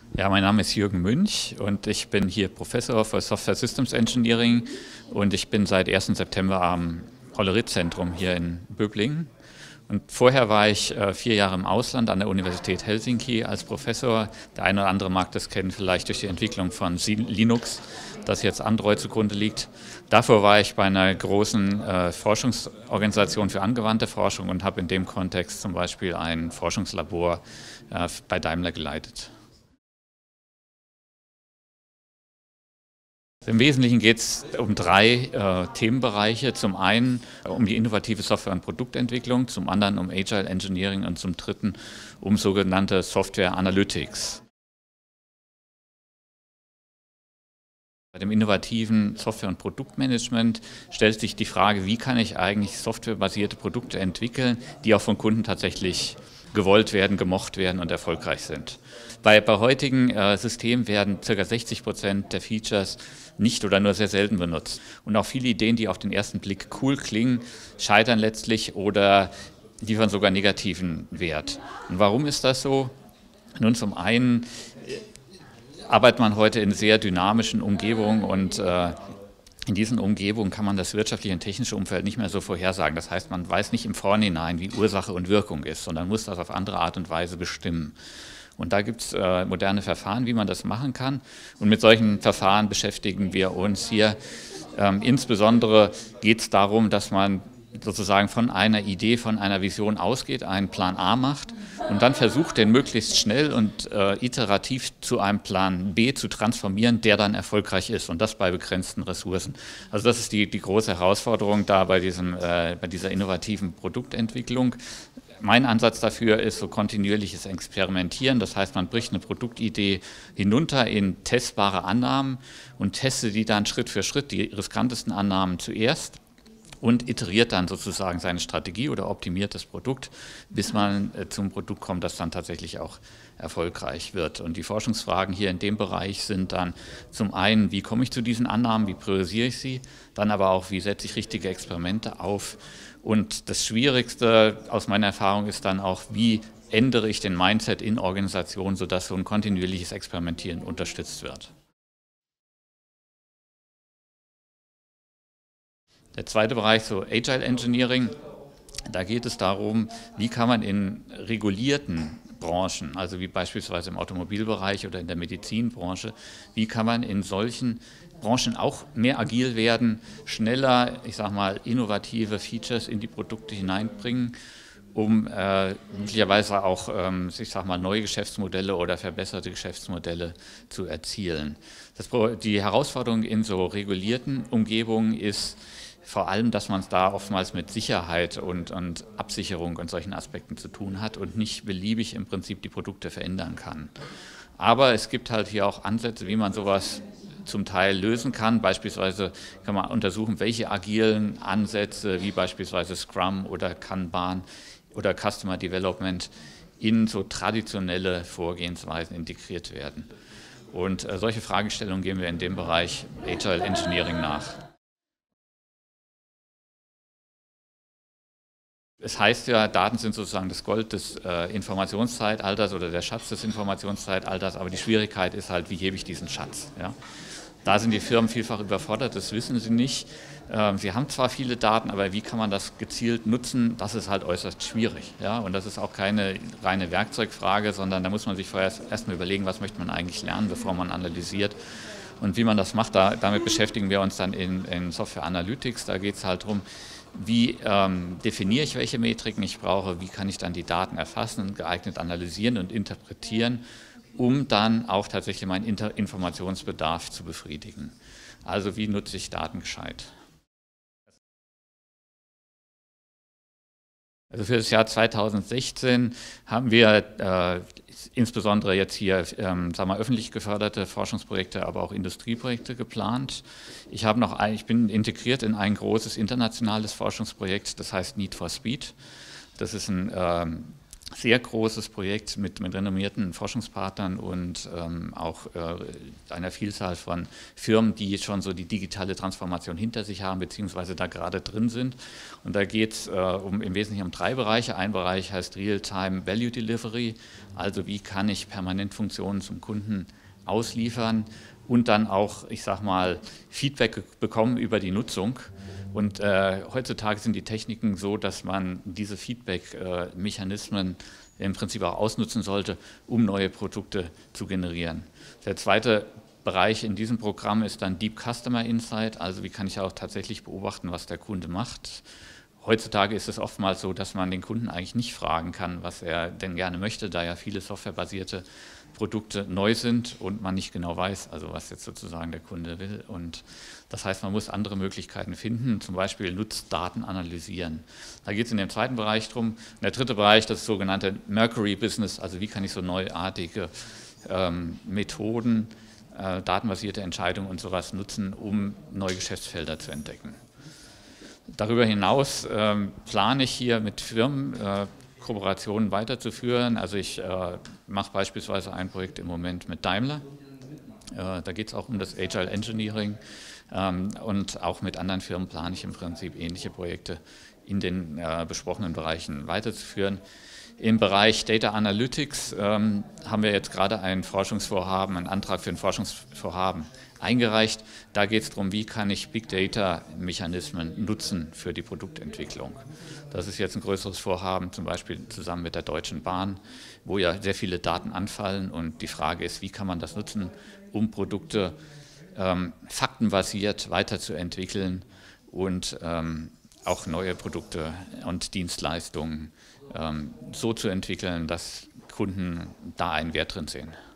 Ja, mein Name ist Jürgen Münch und ich bin hier Professor für Software Systems Engineering und ich bin seit 1. September am Hollerith-Zentrum hier in Böblingen. Und vorher war ich 4 Jahre im Ausland an der Universität Helsinki als Professor. Der eine oder andere mag das kennen, vielleicht durch die Entwicklung von Linux, das jetzt Android zugrunde liegt. Davor war ich bei einer großen Forschungsorganisation für angewandte Forschung und habe in dem Kontext zum Beispiel ein Forschungslabor bei Daimler geleitet. Im Wesentlichen geht es um 3 Themenbereiche. Zum einen um die innovative Software- und Produktentwicklung, zum anderen um Agile Engineering und zum dritten um sogenannte Software Analytics. Bei dem innovativen Software- und Produktmanagement stellt sich die Frage, wie kann ich eigentlich softwarebasierte Produkte entwickeln, die auch von Kunden tatsächlich gewollt werden, gemocht werden und erfolgreich sind. Bei heutigen Systemen werden ca. 60% der Features nicht oder nur sehr selten benutzt. Und auch viele Ideen, die auf den ersten Blick cool klingen, scheitern letztlich oder liefern sogar negativen Wert. Und warum ist das so? Nun, zum einen arbeitet man heute in sehr dynamischen Umgebungen und in diesen Umgebungen kann man das wirtschaftliche und technische Umfeld nicht mehr so vorhersagen. Das heißt, man weiß nicht im Vorhinein, wie Ursache und Wirkung ist, sondern muss das auf andere Art und Weise bestimmen. Und da gibt es moderne Verfahren, wie man das machen kann. Und mit solchen Verfahren beschäftigen wir uns hier. Insbesondere geht es darum, dass man sozusagen von einer Idee, von einer Vision ausgeht, einen Plan A macht und dann versucht, den möglichst schnell und iterativ zu einem Plan B zu transformieren, der dann erfolgreich ist und das bei begrenzten Ressourcen. Also das ist die große Herausforderung da bei dieser innovativen Produktentwicklung. Mein Ansatz dafür ist so kontinuierliches Experimentieren. Das heißt, man bricht eine Produktidee hinunter in testbare Annahmen und testet die dann Schritt für Schritt, die riskantesten Annahmen zuerst und iteriert dann sozusagen seine Strategie oder optimiert das Produkt, bis man zum Produkt kommt, das dann tatsächlich auch erfolgreich wird. Und die Forschungsfragen hier in dem Bereich sind dann zum einen, wie komme ich zu diesen Annahmen, wie priorisiere ich sie, dann aber auch, wie setze ich richtige Experimente auf. Und das Schwierigste aus meiner Erfahrung ist dann auch, wie ändere ich den Mindset in Organisationen, sodass so ein kontinuierliches Experimentieren unterstützt wird. Der zweite Bereich, so Agile Engineering, da geht es darum, wie kann man in regulierten Branchen, also wie beispielsweise im Automobilbereich oder in der Medizinbranche, wie kann man in solchen Branchen auch mehr agil werden, schneller, ich sag mal, innovative Features in die Produkte hineinbringen, um möglicherweise auch, ich sag mal, neue Geschäftsmodelle oder verbesserte Geschäftsmodelle zu erzielen. Die Herausforderung in so regulierten Umgebungen ist vor allem, dass man es da oftmals mit Sicherheit und Absicherung und solchen Aspekten zu tun hat und nicht beliebig im Prinzip die Produkte verändern kann. Aber es gibt halt hier auch Ansätze, wie man sowas zum Teil lösen kann. Beispielsweise kann man untersuchen, welche agilen Ansätze, wie beispielsweise Scrum oder Kanban oder Customer Development, in so traditionelle Vorgehensweisen integriert werden. Und solche Fragestellungen gehen wir in dem Bereich Agile Engineering nach. Es heißt ja, Daten sind sozusagen das Gold des Informationszeitalters oder der Schatz des Informationszeitalters, aber die Schwierigkeit ist halt, wie hebe ich diesen Schatz? Ja? Da sind die Firmen vielfach überfordert, das wissen sie nicht. Sie haben zwar viele Daten, aber wie kann man das gezielt nutzen, das ist halt äußerst schwierig. Ja? Und das ist auch keine reine Werkzeugfrage, sondern da muss man sich vorher erstmal überlegen, was möchte man eigentlich lernen, bevor man analysiert. Und wie man das macht, damit beschäftigen wir uns dann in Software Analytics. Da geht es halt darum, wie definiere ich, welche Metriken ich brauche, wie kann ich dann die Daten erfassen, geeignet analysieren und interpretieren, um dann auch tatsächlich meinen Informationsbedarf zu befriedigen. Also wie nutze ich Daten gescheit? Also für das Jahr 2016 haben wir insbesondere jetzt hier sagen wir, öffentlich geförderte Forschungsprojekte, aber auch Industrieprojekte geplant. Ich bin integriert in ein großes internationales Forschungsprojekt, das heißt Need for Speed. Das ist ein sehr großes Projekt mit renommierten Forschungspartnern und auch einer Vielzahl von Firmen, die schon so die digitale Transformation hinter sich haben, beziehungsweise da gerade drin sind. Und da geht es im Wesentlichen um 3 Bereiche. Ein Bereich heißt Real-Time Value Delivery, also wie kann ich permanent Funktionen zum Kunden ausliefern und dann auch, ich sag mal, Feedback bekommen über die Nutzung. Und heutzutage sind die Techniken so, dass man diese Feedback-Mechanismen im Prinzip auch ausnutzen sollte, um neue Produkte zu generieren. Der zweite Bereich in diesem Programm ist dann Deep Customer Insight, also wie kann ich auch tatsächlich beobachten, was der Kunde macht. Heutzutage ist es oftmals so, dass man den Kunden eigentlich nicht fragen kann, was er denn gerne möchte, da ja viele softwarebasierte Produkte neu sind und man nicht genau weiß, also was jetzt sozusagen der Kunde will. Und das heißt, man muss andere Möglichkeiten finden, zum Beispiel Nutzdaten analysieren. Da geht es in dem zweiten Bereich drum. Und der dritte Bereich, das sogenannte Mercury Business, also wie kann ich so neuartige Methoden, datenbasierte Entscheidungen und sowas nutzen, um neue Geschäftsfelder zu entdecken. Darüber hinaus plane ich hier mit Firmen Kooperationen weiterzuführen. Also ich mache beispielsweise ein Projekt im Moment mit Daimler. Da geht es auch um das Agile Engineering und auch mit anderen Firmen plane ich im Prinzip ähnliche Projekte in den besprochenen Bereichen weiterzuführen. Im Bereich Data Analytics haben wir jetzt gerade ein Forschungsvorhaben, einen Antrag für ein Forschungsvorhaben eingereicht. Da geht es darum, wie kann ich Big Data Mechanismen nutzen für die Produktentwicklung. Das ist jetzt ein größeres Vorhaben, zum Beispiel zusammen mit der Deutschen Bahn, wo ja sehr viele Daten anfallen und die Frage ist, wie kann man das nutzen, um Produkte faktenbasiert weiterzuentwickeln und auch neue Produkte und Dienstleistungen so zu entwickeln, dass Kunden da einen Wert drin sehen.